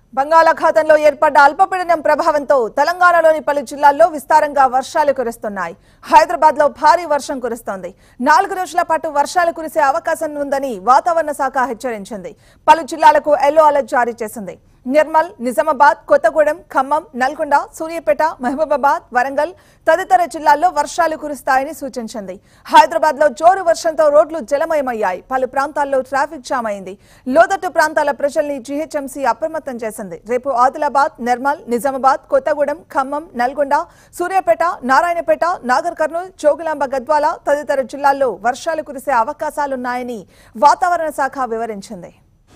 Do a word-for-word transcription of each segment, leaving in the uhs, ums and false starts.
బంగాళాఖాతంలో ఏర్పడ్డ అల్పపీడనం ప్రభావంతో తెలంగాణలోని పలు జిల్లాల్లో విస్తారంగా వర్షాలు కురుస్తున్నాయి. హైదరాబాద్ లో భారీ వర్షం కురుస్తోంది. నాలుగు రోజుల పాటు వర్షాలు కురిసే అవకాశం ఉందని వాతావరణ శాఖ హెచ్చరించింది. పలు జిల్లాలకు ఎల్లో అలర్ట్ జారీ చేసింది. నిర్మల్, నిజామాబాద్, కొత్తగూడెం, ఖమ్మం, నల్గొండ, సూర్యాపేట, మహబూబాబాద్, వరంగల్ తదితర జిల్లాల్లో వర్షాలు కురుస్తాయని సూచించింది. హైదరాబాద్ లో జోరు వర్షంతో రోడ్లు జలమయమయ్యాయి. పలు ప్రాంతాల్లో ట్రాఫిక్ జామ్ అయింది. లోతట్టు ప్రాంతాల ప్రజల్ని జీహెచ్ఎంసీ అప్రమత్తం చేసింది. రేపు ఆదిలాబాద్, నిర్మల్, నిజామాబాద్, కొత్తగూడెం, ఖమ్మం, నల్గొండ, సూర్యాపేట, నారాయణపేట, నాగర్ కర్నూల్, జోగులాంబ గద్వాల తదితర జిల్లాల్లో వర్షాలు కురిసే అవకాశాలున్నాయని వాతావరణ శాఖ వివరించింది.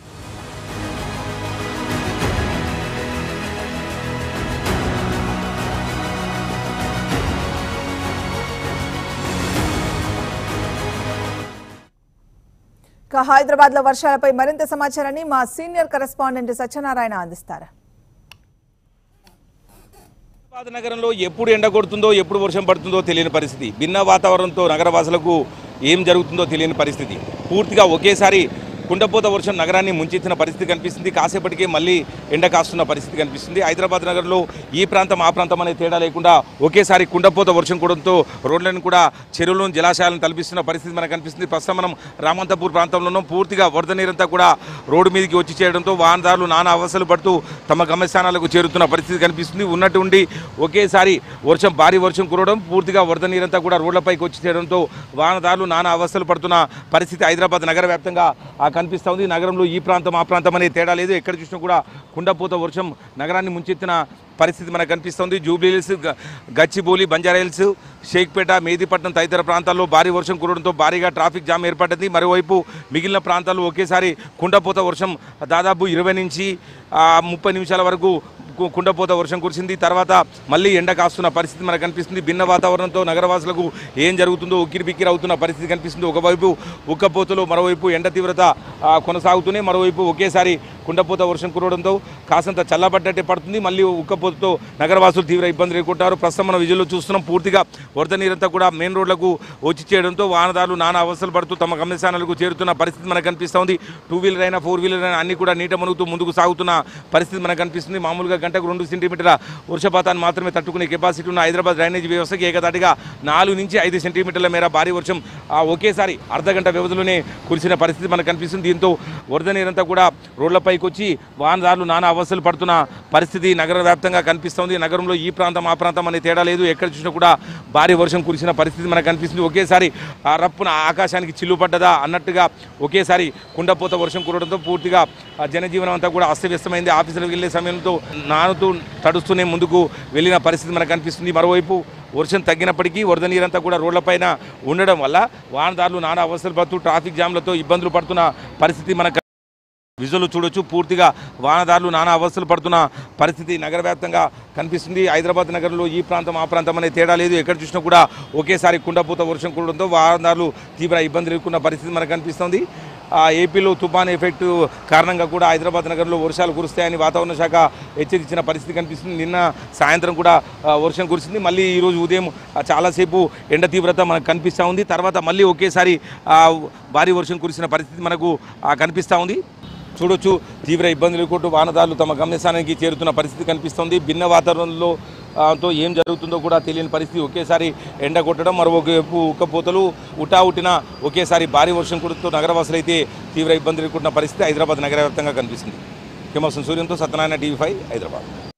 హైదరాబాద్ లో వర్షాలపై మరింత సమాచారాన్ని మా సీనియర్ కరెస్పాండెంట్ సత్యనారాయణ అందిస్తారు. హైదరాబాద్ నగరంలో ఎప్పుడు ఎండ కొడుతుందో ఎప్పుడు వర్షం పడుతుందో తెలియని పరిస్థితి. భిన్న వాతావరణంతో నగరవాసులకు ఏం జరుగుతుందో తెలియని పరిస్థితి. పూర్తిగా ఒకేసారి కుండపోత వర్షం నగరాన్ని ముంచెత్తిన పరిస్థితి కనిపిస్తుంది. కాసేపటికే మళ్ళీ ఎండ కాస్తున్న పరిస్థితి కనిపిస్తుంది. హైదరాబాద్ నగరంలో ఈ ప్రాంతం ఆ ప్రాంతం అనే తేడా లేకుండా ఒకేసారి కుండపోత వర్షం కూడంతో రోడ్లను కూడా చెరువులను జలాశయాలను తలపిస్తున్న పరిస్థితి మనకు కనిపిస్తుంది. ప్రస్తుతం మనం రామంతపూర్ ప్రాంతంలోనూ పూర్తిగా వరద నీరంతా కూడా రోడ్డు మీదకి వచ్చి చేయడంతో వాహనదారులు నానా అవస్థలు పడుతూ తమ గమ్యస్థానాలకు చేరుతున్న పరిస్థితి కనిపిస్తుంది. ఉన్నట్టుండి ఒకేసారి వర్షం భారీ వర్షం కురవడం, పూర్తిగా వరద నీరంతా కూడా రోడ్లపైకి వచ్చి చేయడంతో వాహనదారులు నానా అవస్థలు పడుతున్న పరిస్థితి హైదరాబాద్ నగర వ్యాప్తంగా కనిపిస్తూ ఉంది. నగరంలో ఈ ప్రాంతం ఆ ప్రాంతం అనే తేడా లేదు. ఎక్కడ చూసినా కూడా కుండపోత వర్షం నగరాన్ని ముంచెత్తిన పరిస్థితి మనకు కనిపిస్తుంది. జూబ్లీహిల్స్, గచ్చిబౌలి, బంజారాహిల్స్, షేక్పేట, మెహదీపట్నం తదితర ప్రాంతాల్లో భారీ వర్షం కురవడంతో భారీగా ట్రాఫిక్ జామ్ ఏర్పడింది. మరోవైపు మిగిలిన ప్రాంతాల్లో ఒకేసారి కుండపోత వర్షం దాదాపు ఇరవై నుంచి ముప్పై నిమిషాల వరకు కుండపోత వర్షం కురిసింది. తర్వాత మళ్ళీ ఎండ కాస్తున్న పరిస్థితి మనకు కనిపిస్తుంది. భిన్న వాతావరణంతో నగరవాసులకు ఏం జరుగుతుందో ఉక్కిరి బిక్కిరి అవుతున్న పరిస్థితి కనిపిస్తుంది. ఒకవైపు ఉక్కపోతలో, మరోవైపు ఎండ తీవ్రత కొనసాగుతూనే మరోవైపు ఒకేసారి కుండపోత వర్షం కురవడంతో కాసంత చల్లబడ్డట్టే పడుతుంది. మళ్ళీ ఉక్కపోతతో నగరవాసులు తీవ్ర ఇబ్బందులు ఎదుర్కొంటారు. ప్రస్తుతం మనం విజువల్లో చూస్తున్నాం. పూర్తిగా వరద నీరంతా కూడా మెయిన్ రోడ్లకు వచ్చి చేయడంతో వాహనదారులు నానా అవస్థలు పడుతూ తమ గమ్యస్థానాలకు చేరుతున్న పరిస్థితి మనకు కనిపిస్తుంది. టూ వీలర్ అయినా ఫోర్ వీలర్ అయినా అన్ని కూడా నీట మునుగుతూ ముందుకు సాగుతున్న పరిస్థితి మనకు కనిపిస్తుంది. మామూలుగా గంటకు రెండు సెంటీమీటర్ల వర్షపాతాన్ని మాత్రమే తట్టుకునే కెపాసిటీ ఉన్న హైదరాబాద్ డ్రైనేజ్ వ్యవస్థకి ఏకదాటిగా నాలుగు నుంచి ఐదు సెంటీమీటర్ల మేర భారీ వర్షం ఒకేసారి అర్ధ గంట వ్యవధిలోనే కురిసిన పరిస్థితి మనకు కనిపిస్తుంది. దీంతో వరద నీరంతా కూడా రోడ్లపైకి వచ్చి వాహనదారులు నానా అవస్థలు పడుతున్న పరిస్థితి నగర వ్యాప్తంగా కనిపిస్తుంది. నగరంలో ఈ ప్రాంతం ఆ ప్రాంతం అనే తేడా లేదు. ఎక్కడ చూసినా కూడా భారీ వర్షం కురిసిన పరిస్థితి మనకు కనిపిస్తుంది. ఒకేసారి ఆ రప్పున ఆకాశానికి చిల్లు పడ్డదా అన్నట్టుగా ఒకేసారి కుండపోత వర్షం కురవడంతో పూర్తిగా జనజీవనం అంతా కూడా అస్తవ్యస్తమైంది. ఆఫీసులకు వెళ్ళే సమయంతో నానుతూ తడుస్తూనే ముందుకు వెళ్ళిన పరిస్థితి మనకు కనిపిస్తుంది. మరోవైపు వర్షం తగ్గినప్పటికీ వరద నీరంతా కూడా రోడ్లపైన ఉండడం వల్ల వాహనదారులు నానా అవస్థలు పడుతూ ట్రాఫిక్ జామ్లతో ఇబ్బందులు పడుతున్న పరిస్థితి మనకు విజువల్ చూడొచ్చు. పూర్తిగా వాహనదారులు నానా అవస్థలు పడుతున్న పరిస్థితి నగర వ్యాప్తంగా కనిపిస్తుంది. హైదరాబాద్ నగరంలో ఈ ప్రాంతం ఆ ప్రాంతం అనే తేడా లేదు. ఎక్కడ చూసినా కూడా ఒకేసారి కుండపోత వర్షం కురవడంతో వాహనదారులు తీవ్ర ఇబ్బందులు ఎదుర్కొన్న పరిస్థితి మనకు కనిపిస్తుంది. ఏపీలో తుఫాన్ ఎఫెక్ట్ కారణంగా కూడా హైదరాబాద్ నగరంలో వర్షాలు కురుస్తాయని వాతావరణ శాఖ హెచ్చరించిన పరిస్థితి కనిపిస్తుంది. నిన్న సాయంత్రం కూడా వర్షం కురిసింది. మళ్ళీ ఈరోజు ఉదయం చాలాసేపు ఎండ తీవ్రత మనకు కనిపిస్తూ ఉంది. తర్వాత మళ్ళీ ఒకేసారి భారీ వర్షం కురిసిన పరిస్థితి మనకు కనిపిస్తూ ఉంది. చూడొచ్చు, తీవ్ర ఇబ్బందులు ఎదుర్కొంటూ వాహనదారులు తమ గమ్యస్థానానికి చేరుతున్న పరిస్థితి కనిపిస్తుంది. భిన్న వాతావరణంలో తో ఏం జరుగుతుందో కూడా తెలియని పరిస్థితి. ఒకేసారి ఎండ కొట్టడం, మరోవైపు ఉక్కపోతలు ఉటావుటిన ఒకేసారి భారీ వర్షం కురుతూ నగరవాసులు అయితే తీవ్ర ఇబ్బందులు ఎదుర్కొంటున్న పరిస్థితి హైదరాబాద్ నగర వ్యాప్తంగా కనిపిస్తుంది. కెమెరా సూర్యంతో సత్యనారాయణ, టీవీ ఫైవ్, హైదరాబాద్.